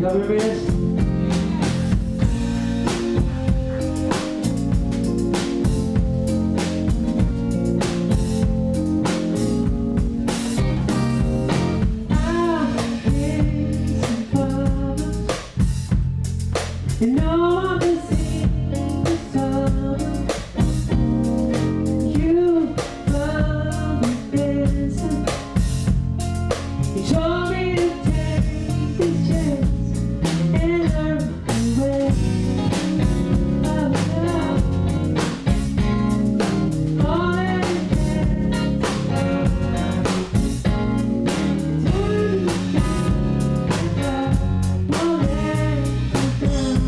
Y'all remember this? You know I can see the summer. You found me missing. You told me to take this chance and learn the way of love. All that it can turn the sky won't let you down.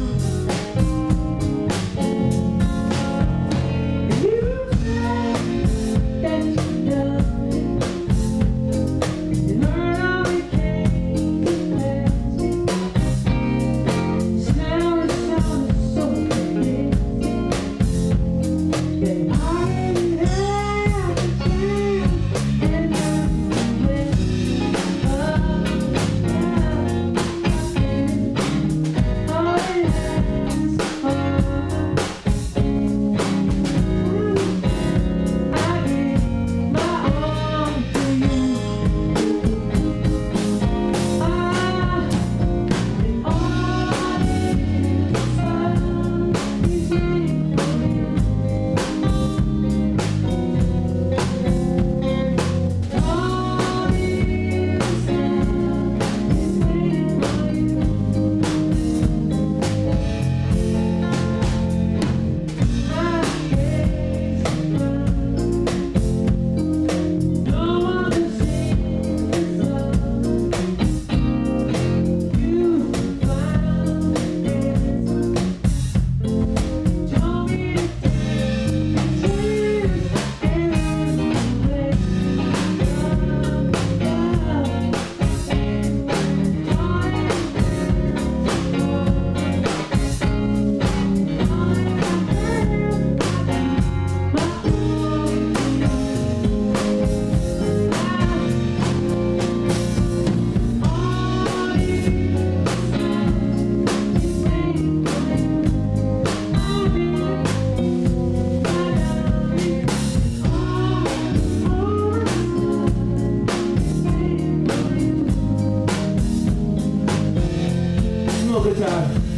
Good time.